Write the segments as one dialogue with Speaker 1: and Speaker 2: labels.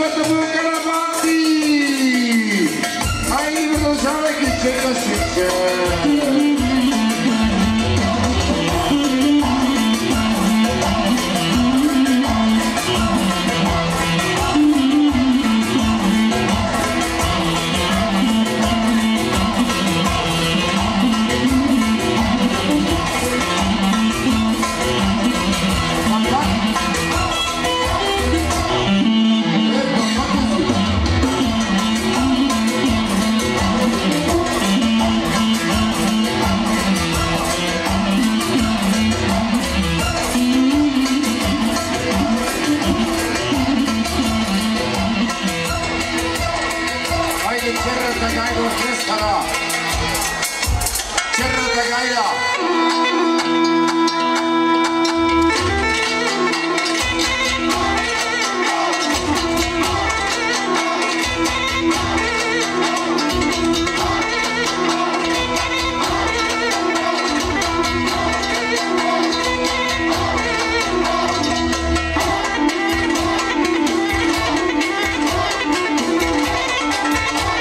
Speaker 1: неговата булка на Банди! Айде, продължавайки, чека свитка!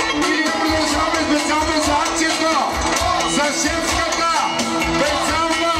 Speaker 1: Специална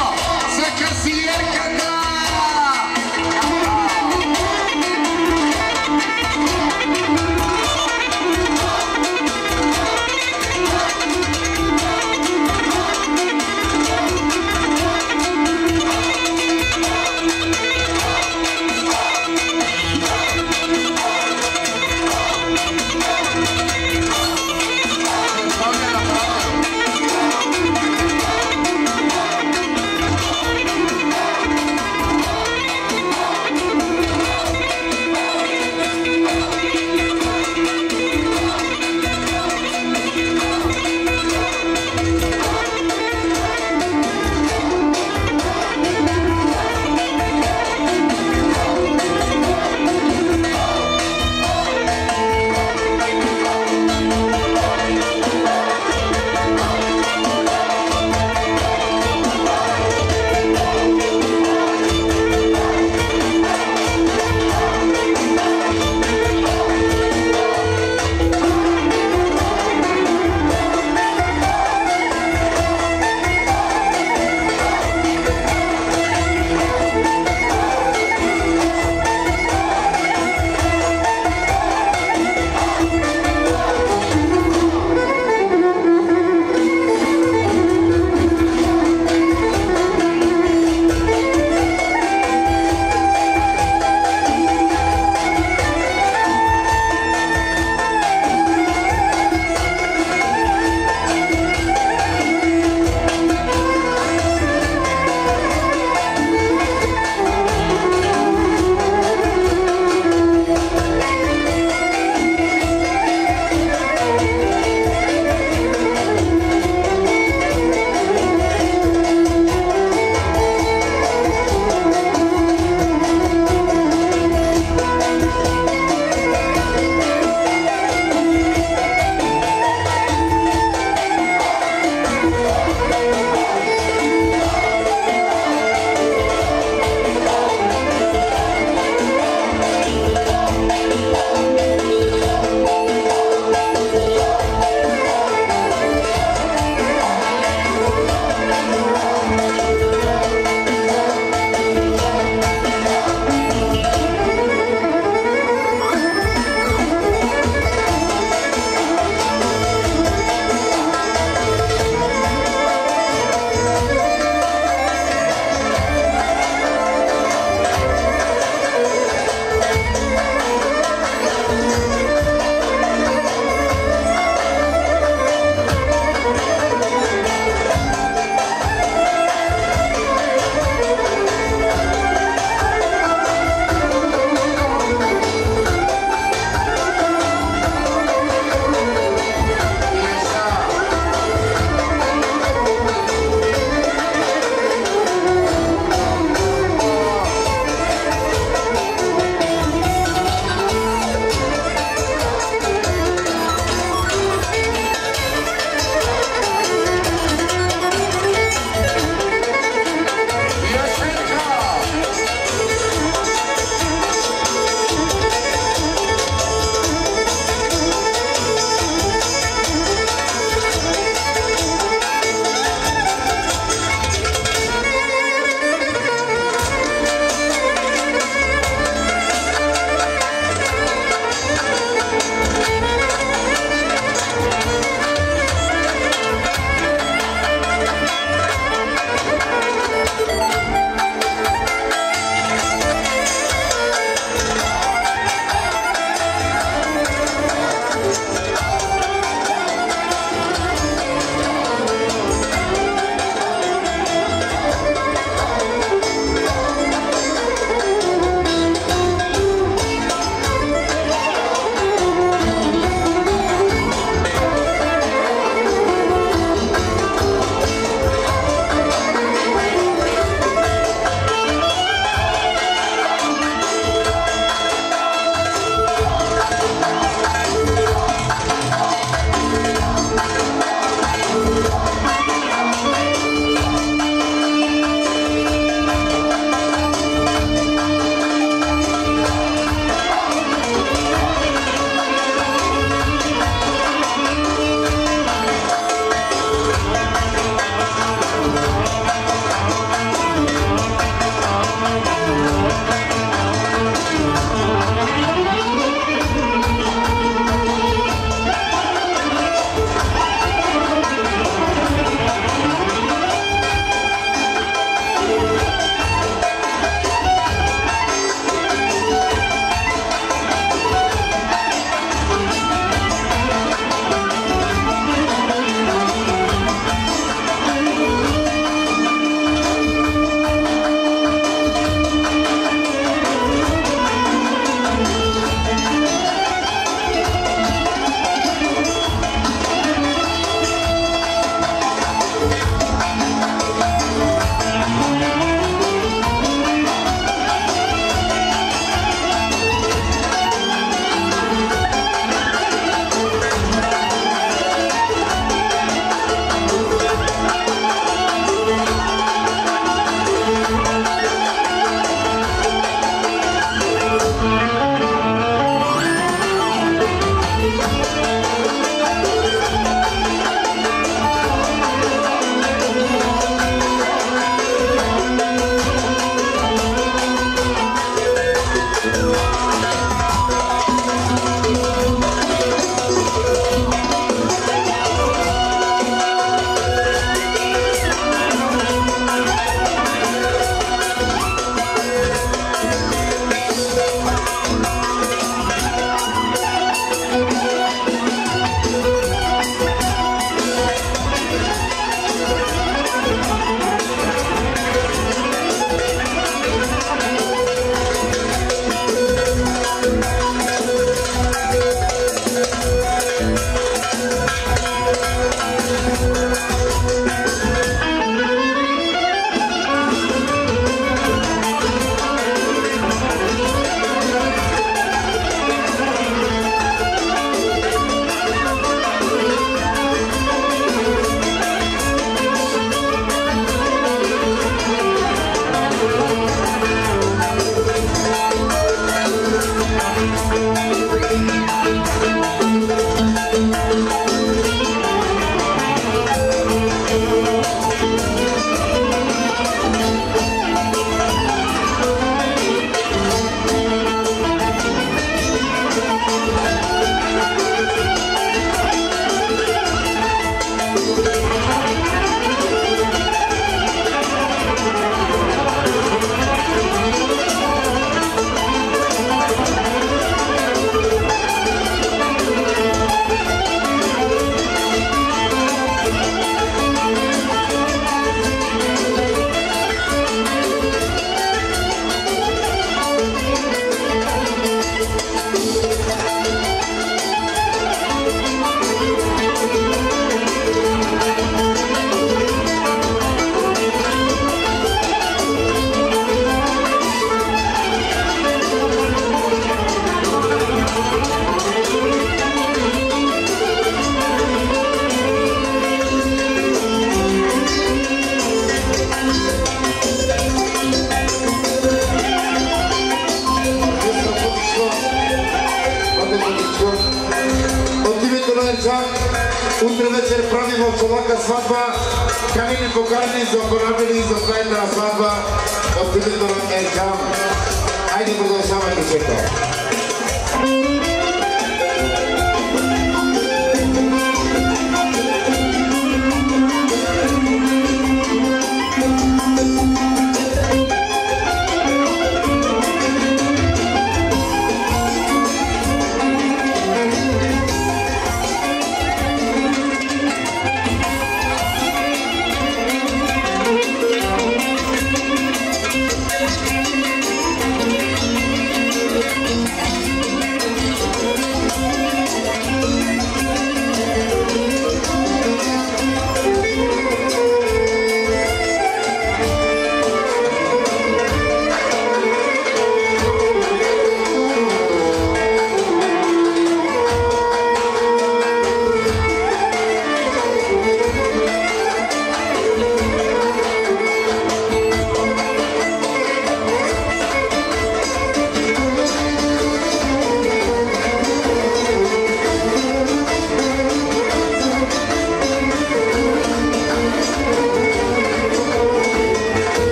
Speaker 1: Утре вечер правим в Солака сватба, каним поканени за оконабили и за заедна сватба от името на Еркам. Хайде продължавайте чека.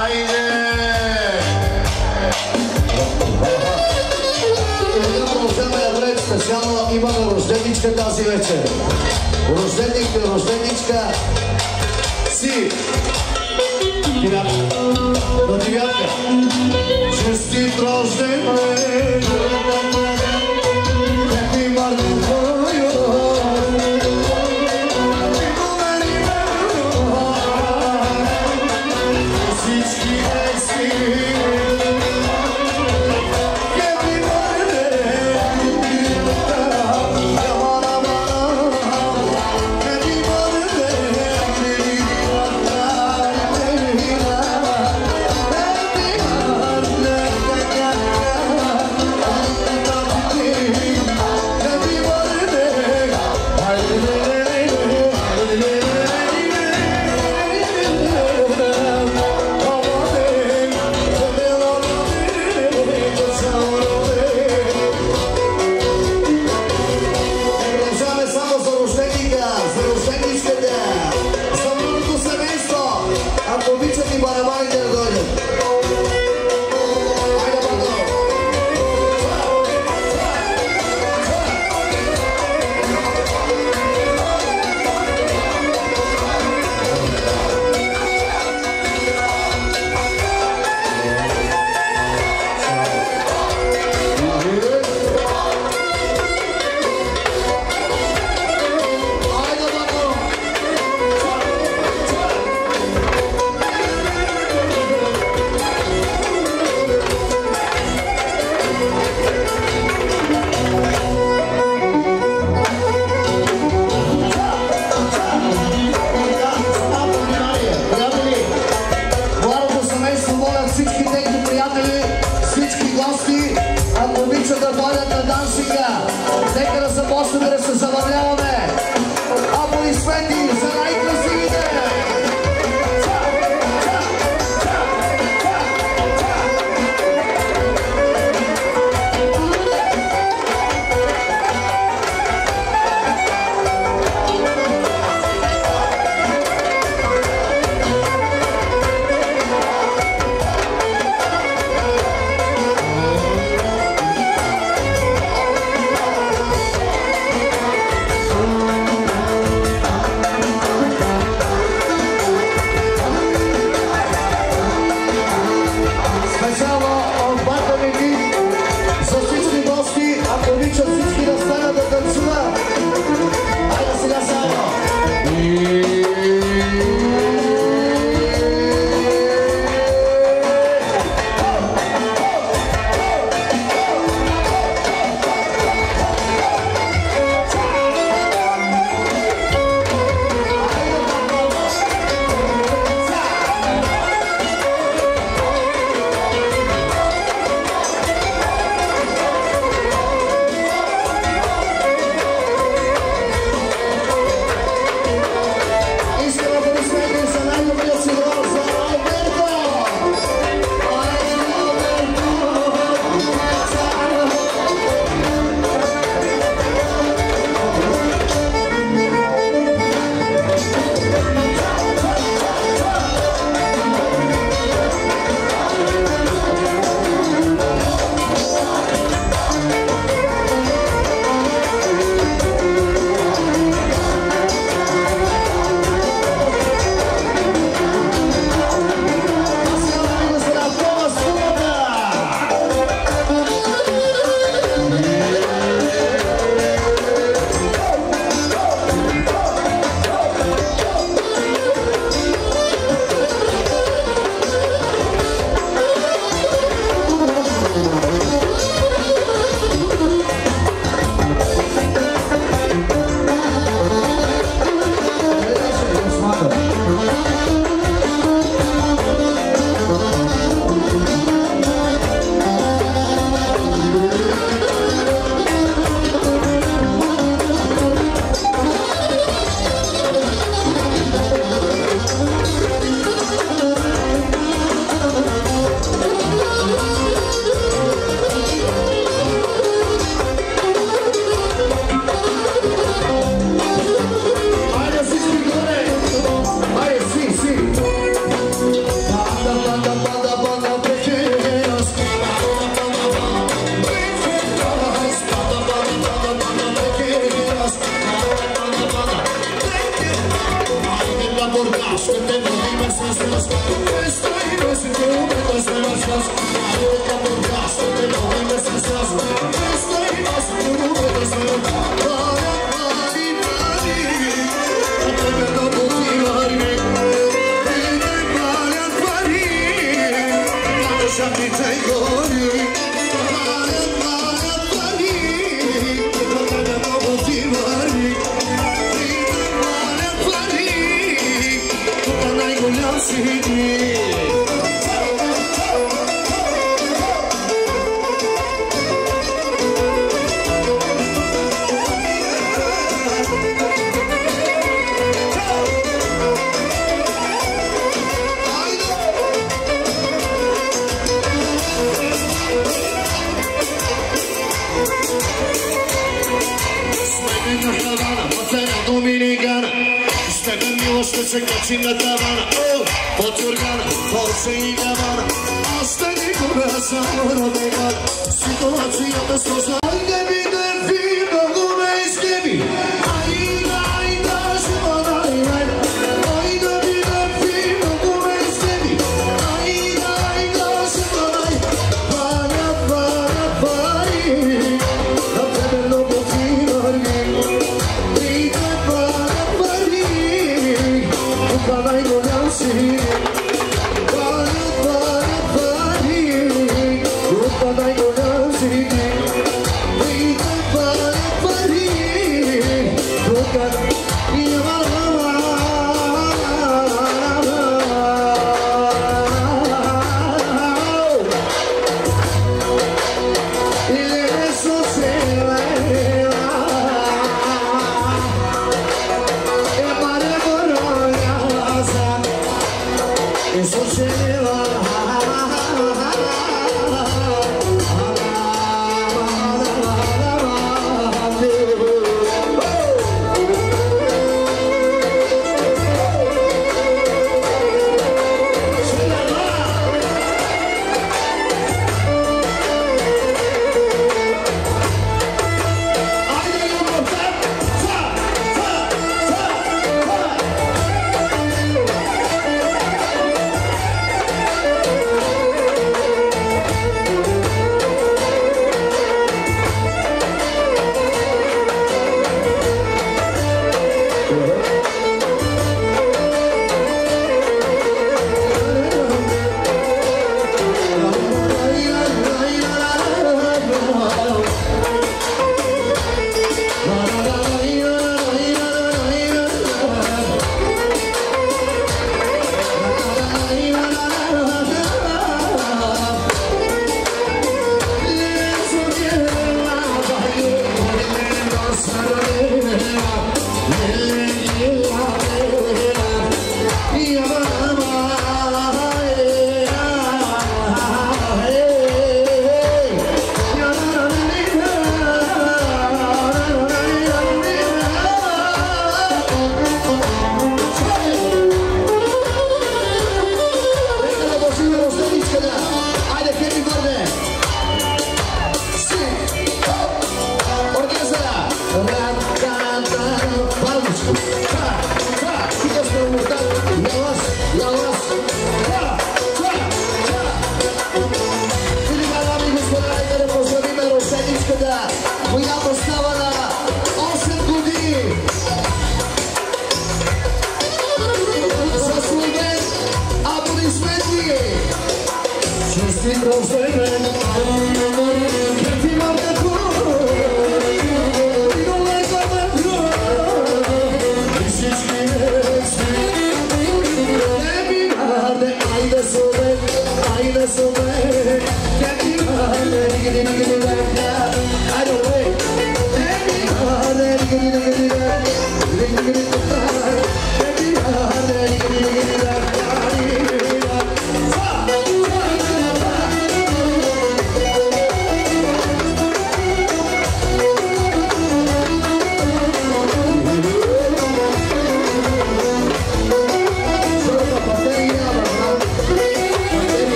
Speaker 1: Айде!
Speaker 2: Един продължаваме ред, специално имаме рожденичка тази вечер. Рожденичка си. До девятка. Честит рожден ден. Happy Martin for you. Всички esi.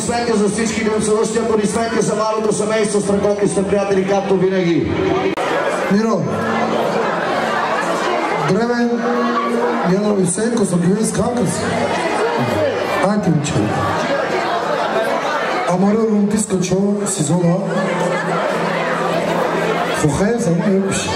Speaker 2: Аплодисменти за всички гръмцевъщи, аплодисменти за малото семейство, страхотни сте приятели, както винаги.
Speaker 3: Миро, Древен, Яна Висенко, съм били с камка си. Айде ми че. Амарил Олимпийска чо сезона. Фохая за мен епиш.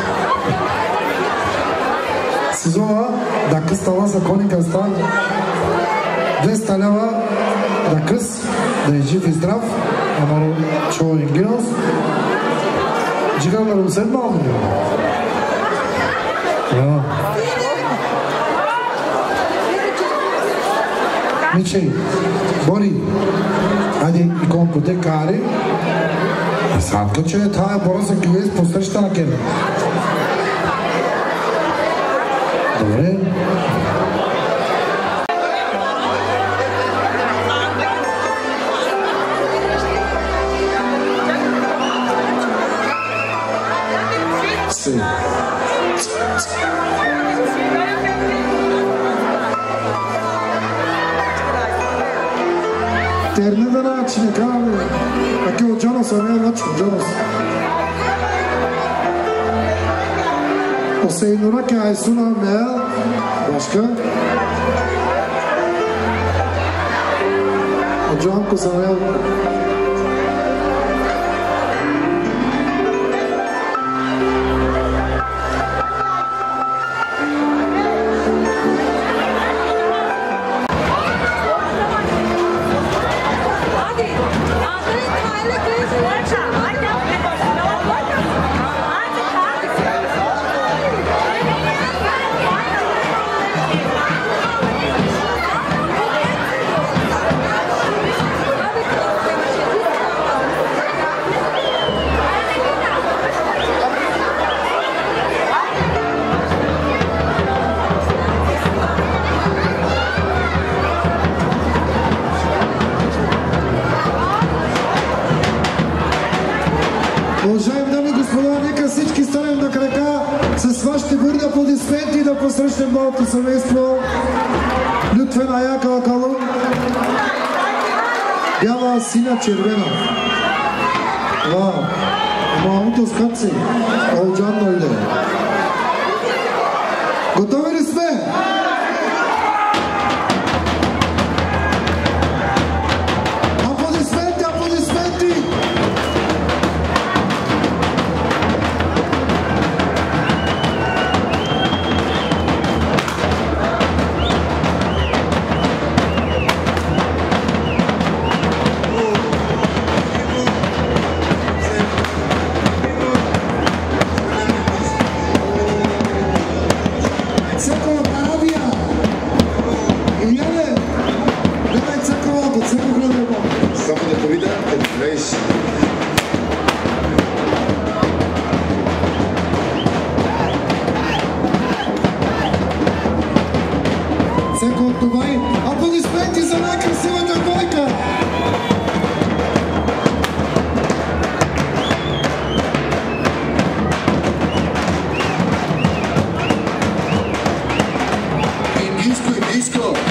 Speaker 3: Сезона, да къстава закони къста. 200 лева да къс, да е жив и здрав. Амарил чо ингинос. Джигам на Русен малко. Мичей, Бори, айде иконкоте кари. Садка, че тая бора се кювес посреща на кеда. Добре. Си. Terne da načine kave, aki od Janosa, ne način od Janosa. Oseyinuna ki Aysuna Mea, başka. Hocam kuzanaya посрещнем малото семейство. Лютвена Яка Калун, бяла синя червена. Малото скъпци, Олджан дойде. Готови ли сме? Аплодисменти, аплодисменти! Аплодисменти за най-красивата двойка! Индийско!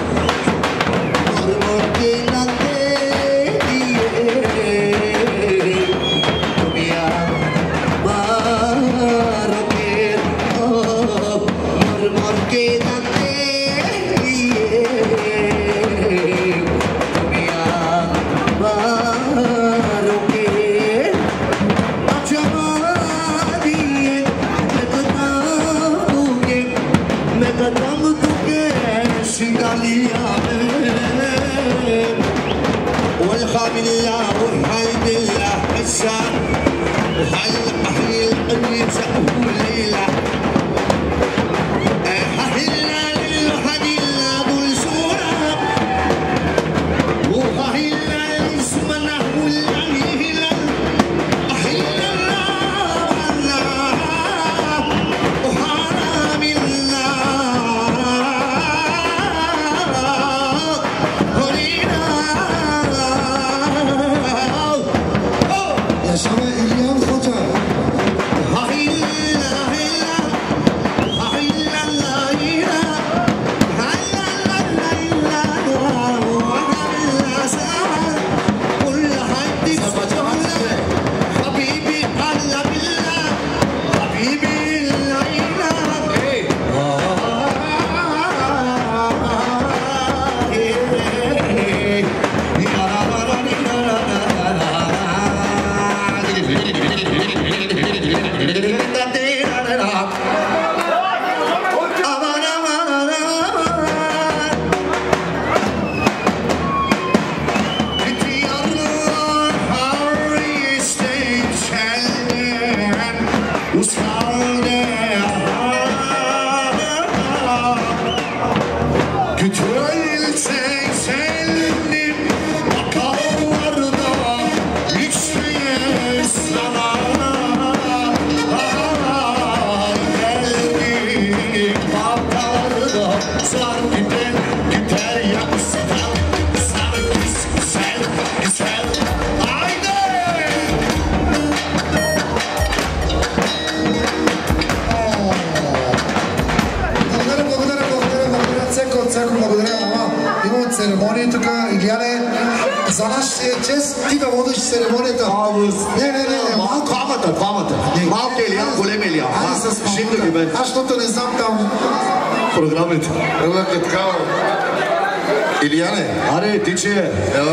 Speaker 3: Церемонии тук, Илияне, за нас е чест ти да водиш церемонията. Не, малко.
Speaker 2: Двамата. Малкият Илиян, голем Илиян.
Speaker 3: Аз защото не знам там
Speaker 2: програмите.
Speaker 1: Ела такава. Илияне.
Speaker 2: Аре, тиче.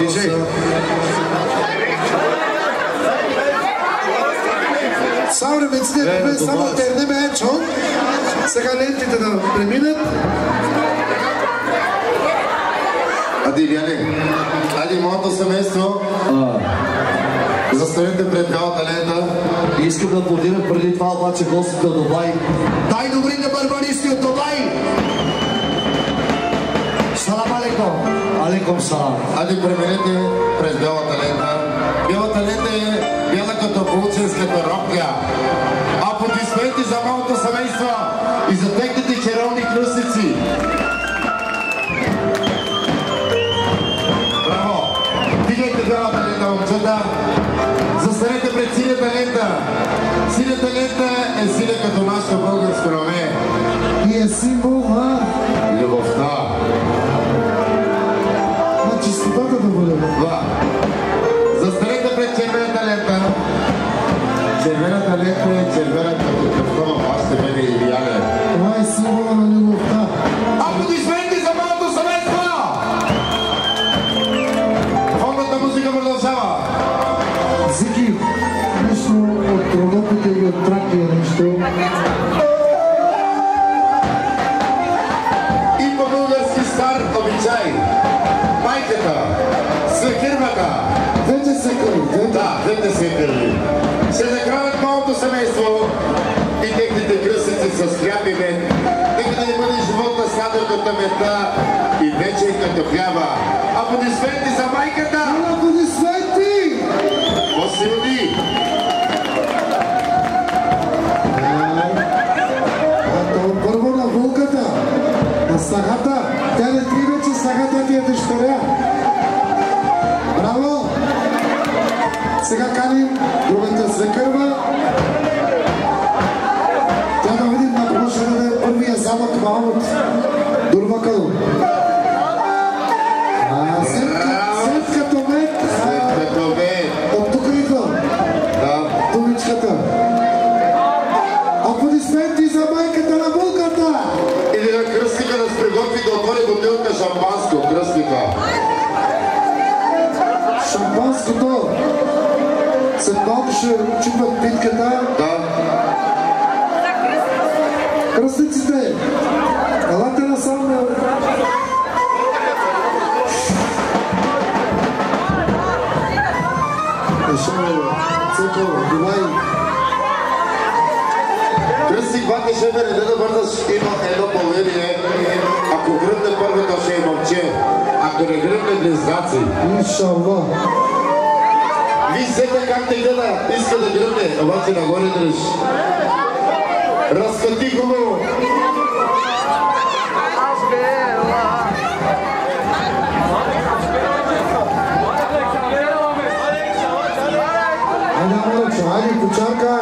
Speaker 3: Съвременците, само тернеме Енчо. Сега лентите да преминат.
Speaker 1: Ади, Илияне, ади моето семейство, застанете пред цялата лента.
Speaker 2: Искам да аплодирам преди това обаче гостите от Дубай. Дай добри на барбаристи от Дубай! Салам алейкум! Алейкум салам!
Speaker 1: Ади, преминете през бялата лента. Бялата лента е бяла като полученската робка. Аплодисменти за моето семейство и за техните червени кръстници. Бялата лента, момчета. Застанете пред синята лента. Синята лента е синя като нашето българско раме.
Speaker 3: И е символ на
Speaker 1: любовта.
Speaker 3: На чистотата да бъде.
Speaker 1: Да. Застанете пред червената лента. Червената лента е червена като кръвта на вашите мене и Илияне.
Speaker 3: Това е символа на любовта.
Speaker 1: Аплодисменти за моето семейство! Музика продължава.
Speaker 3: Зики, нещо от Родопите и от Тракия нещо.
Speaker 1: И по български стар обичай. Майката, свекървата.
Speaker 3: Двете свекърви.
Speaker 1: Да, двете свекърви. Ще накравят моето семейство и техните кръстници с хляб и мед. Нека да ни бъде живота сладър като мета и вече като хляба. Аплодисменти за майката!
Speaker 3: Аплодисменти!
Speaker 1: Посилни!
Speaker 3: Първо на вулката, на сагата. Тя не три вече сагата ти е дъщеря. Браво! Сега каним другата свекърва. Тя да видим на кого ще даде първия замък Махмуд Дурбакъл. След като мед. От тук идва. Думичката. Аплодисменти за майката на булката.
Speaker 1: Или на кръстника да се приготви да отвори бутилка шампанско. Кръстника.
Speaker 3: Шампанското. След малко ще чупат питката.
Speaker 1: Да.
Speaker 3: Кръстниците. Елате насам.
Speaker 1: Кръстник бате шефе, не да бързаш, има едно поверие. Ако гръмне първата ще е момче, ако не гръмне близнаци.
Speaker 3: Иншалла.
Speaker 1: Вие сете как те гледа, иска да гръмне, обаче нагоре дръж. Разкати хубаво.
Speaker 3: Айде, кучарка,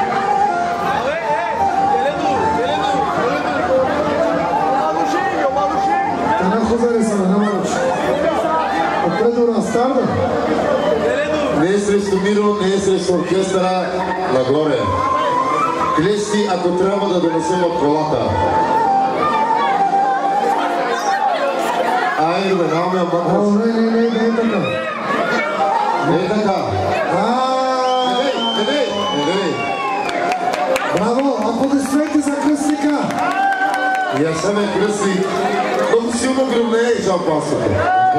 Speaker 3: Тана хозари са, не мълч. Отпредо на старда.
Speaker 1: Не е срещу Миро, не е срещу оркестъра, нагоре. Клещи, ако трябва да донесем от колата. Айде, бе, нямаме обърказ.
Speaker 3: Не е така.
Speaker 1: Не е така.
Speaker 3: Браво, аплодисменти за кръстника.
Speaker 1: Я съм е кръстник. Много силно гръмне е шампансото.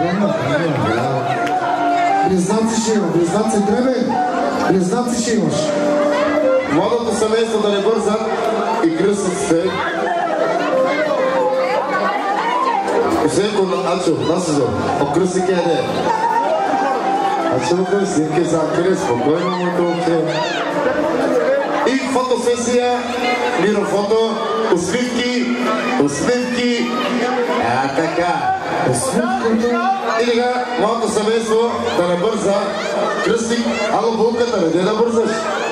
Speaker 3: Близнаци ще има, близнаци дребе, близнаци ще имаш.
Speaker 1: Младото семейство да не бързат и кръстниците. Освен Ачо, насъжо, окръси къде. Ачо, снимки за Акеле, спокойно му това. И фотосесия, мирофото, усмивки, така. И сега малко семейство да не бърза. Кръстик, ало булката, не да бързаш.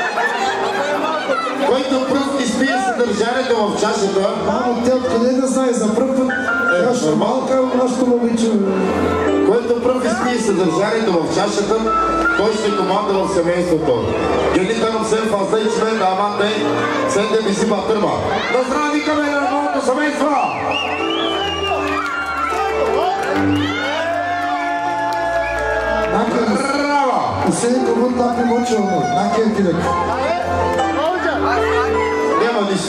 Speaker 1: Който пръв изпие съдържанието в чашата...
Speaker 3: Мамо, те откъде да знае за пръв път? Аз малка нашето момиче.
Speaker 1: Който пръв изпие съдържанието в чашата, той ще команда в семейството. Гелита нам сен фазда и член да аманте, сен да биси батърма. Да здраве викаме на новото семейство! Браво!
Speaker 3: Уседи кому так не мочи оно. Накъде ти лек.
Speaker 1: Няма нищо.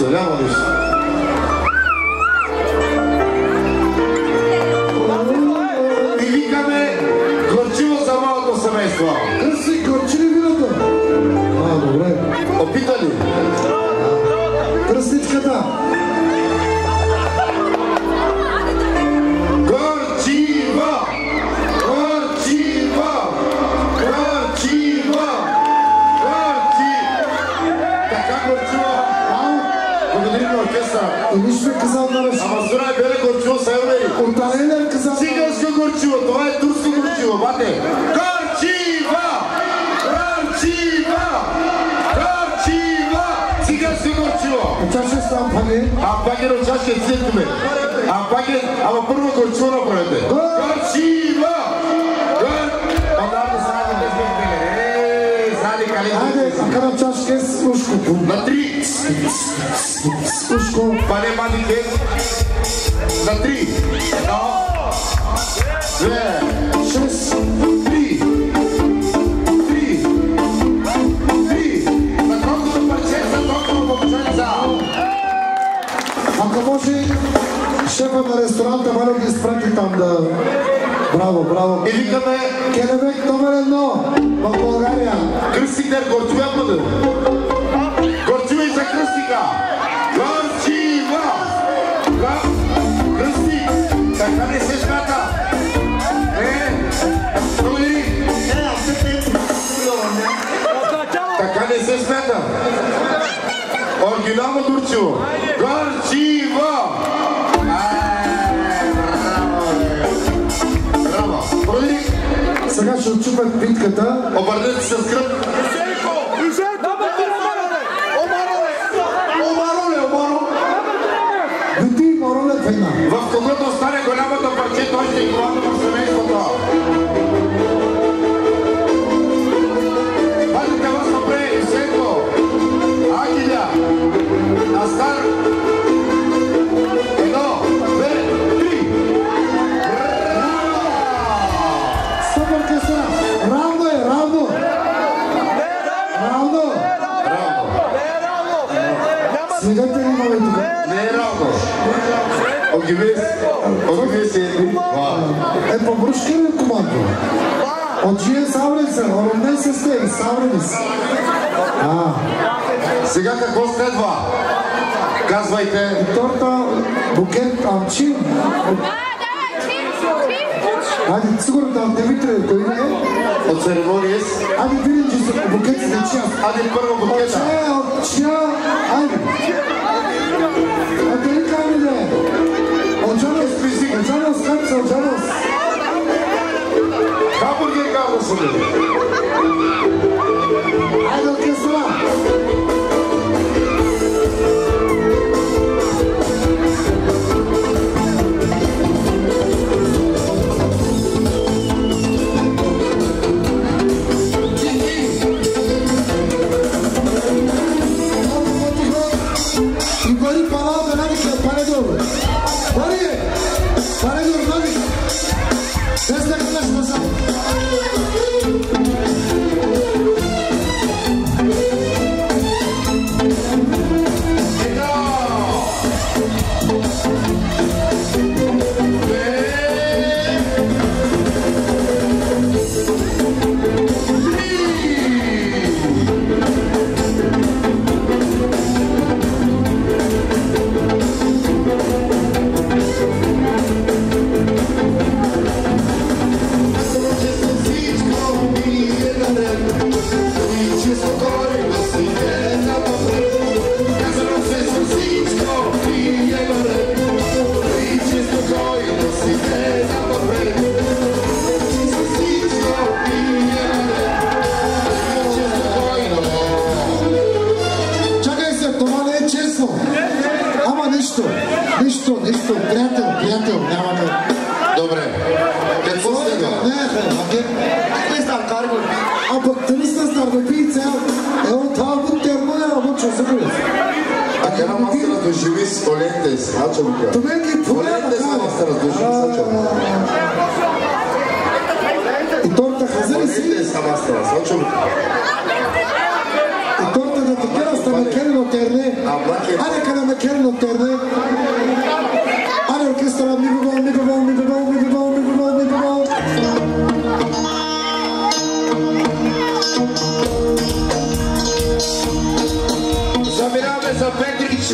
Speaker 1: И викаме горчиво за малото семейство.
Speaker 3: Кръси, горчи ли виното? Добре.
Speaker 1: Опита ли?
Speaker 3: Кръстичката. И нищо е казал на ръща.
Speaker 1: Ама зора е беле горчиво са евреи.
Speaker 3: Отдален е казал.
Speaker 1: Циганско горчиво, това е турско горчиво, бате. Горчива! Циганско горчиво.
Speaker 3: Чаше с ампаги.
Speaker 1: Ампаги на чашки е циркаме. Ампаги, ама първо горчиво направете. Горчива!
Speaker 3: Айде, акара чашки с ушко.
Speaker 1: На 3.
Speaker 3: Ушко.
Speaker 1: Пане мадике. На 3. 1, 2, 6, 3. На колкото парченца, толкова момченца.
Speaker 3: Ако може шефа на ресторанта Валя ги изпрати там да... Браво.
Speaker 1: И викаме...
Speaker 3: Келебек номер 1 в България.
Speaker 1: Кръстикер, горчива бъде. Горчива и за кръстика. Горчива! Кръстик! Така не се смята. Провери. Така не се смята. Оригинално горчиво. Горчива! Провери.
Speaker 3: Сега ще отчупят битката.
Speaker 1: Обърнете се с гръб.
Speaker 3: Бити моролет война.
Speaker 1: В когото остане голямото парче, той ще команда в семейството. Пазите вас напред, Сенко, Агиля, Астар. 1, 2, 3.
Speaker 3: Супер къса. Равно е, равно. Свидетели имаме тук.
Speaker 1: Не е равно. Огиви се.
Speaker 3: По брушки ли командо? От жие саврен се, оровнен се сте, саврени се.
Speaker 1: Сега какво следва? Казвайте.
Speaker 3: Торта, букет, амчин. Айде, сигурно там Димитре, кой не е?
Speaker 1: От церемония с...
Speaker 3: Айде, видим, че са букет за час.
Speaker 1: Айде първо букета.
Speaker 3: Айде. Айде ли каме да е? Отжанос, как са, отжанос?
Speaker 1: Хамбургер казва се ли?
Speaker 3: Айде, оркестра. И бъди панал да навика, панедор. Бъди! Панедор, навик! Без да гледаш назад.
Speaker 2: Не стар карго.
Speaker 3: А пък те не сте стар да пи цел. Ево това бут термоя, ама че се бъде.
Speaker 1: А тя на маста раздушиви с олентес, значи му кажа.
Speaker 3: Това ги поля
Speaker 1: Олентес на маста раздушиви с очевидно.
Speaker 3: И торта хазали си.
Speaker 1: Олентес на маста раздушиви.
Speaker 3: И торта да те кера ста макерено терне. Аде къде макерено терне. Аде оркестра ми бивал, ми бивал, ми бивал, ми бивал, ми бивал, ми бивал.
Speaker 1: Заминаваме за Петрич.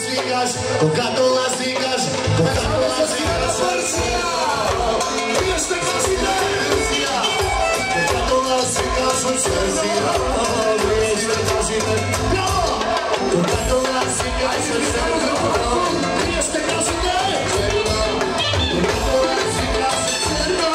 Speaker 2: свикаш, когато аз викаш, когато аз викаш, Сърсия! Вие ще кажете, Сърсия! Когато аз викаш, Сърсия! Вие ще кажете, браво! Когато аз викаш, Сърсия! Вие ще кажете, когато аз викаш, Сърсия!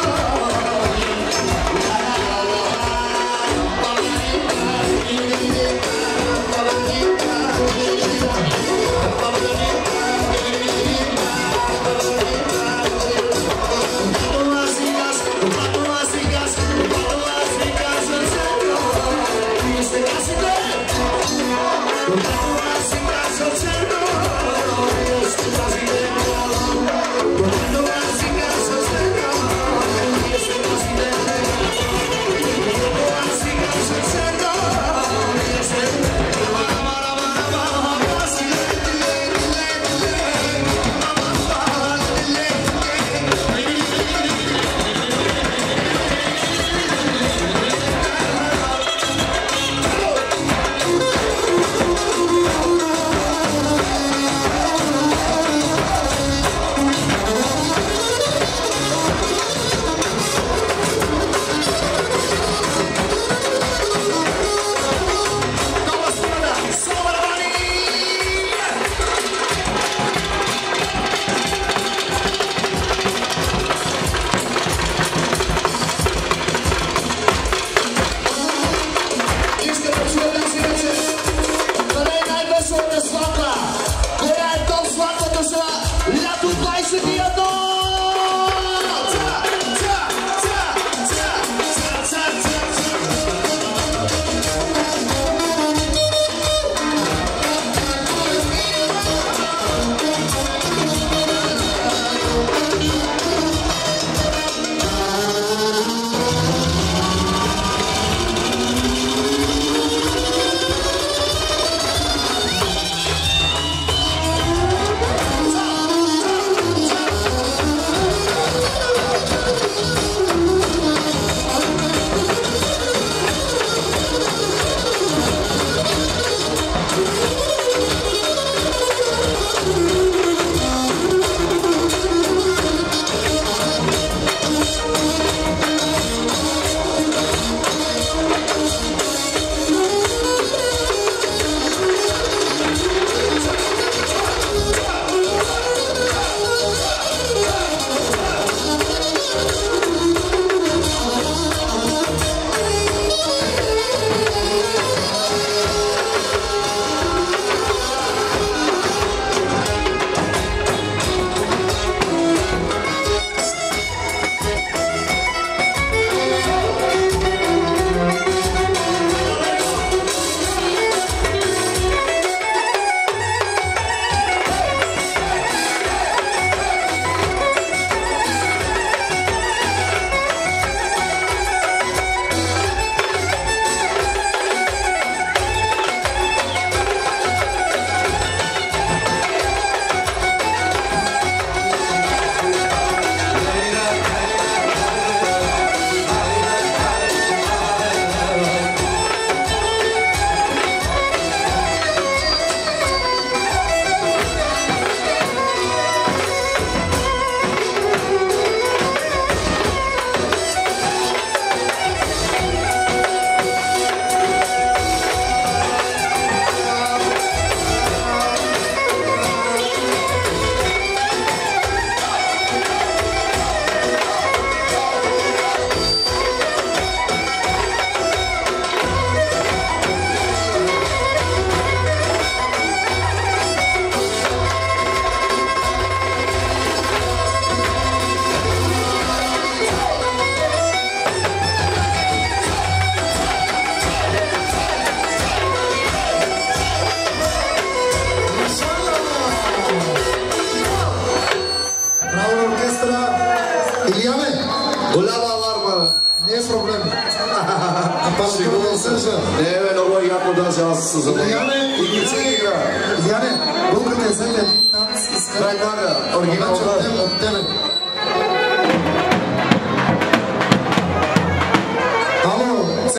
Speaker 3: Яне, българите са един танц, искат оригиналната от тебе.